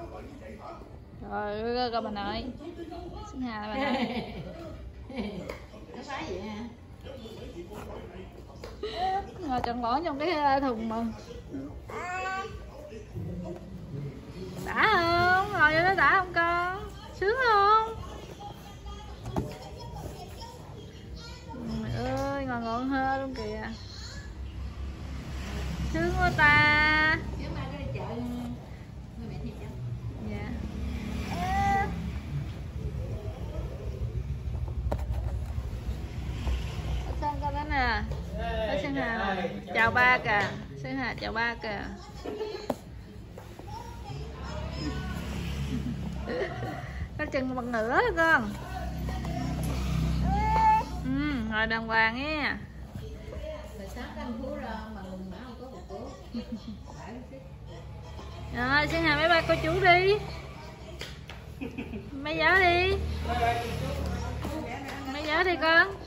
Rồi coi bà nội. Xuân Hà là bà nội. Nó phá vậy hả? Ngồi tròn lõn trong cái thùng mà. Đã không? Ngồi vô đó đã không con? Sướng không? Mày ơi, ngồi ngọn hơ luôn kìa. Sướng quá ta. Nếu mai có đi chợ người mẹ thiệt không? Dạ. Sang con đó nè. Xuân Hà chào ba kìa. Xuân Hà chào ba kìa. Có chừng bằng nửa đó con. Ngồi đàng hoàng nha. Rồi sáng cái anh Phú ra mà ngừng mã không có một cố. Rồi Xuân Hà bye bye cô chú đi. Mấy giáo đi. Mấy giáo đi con.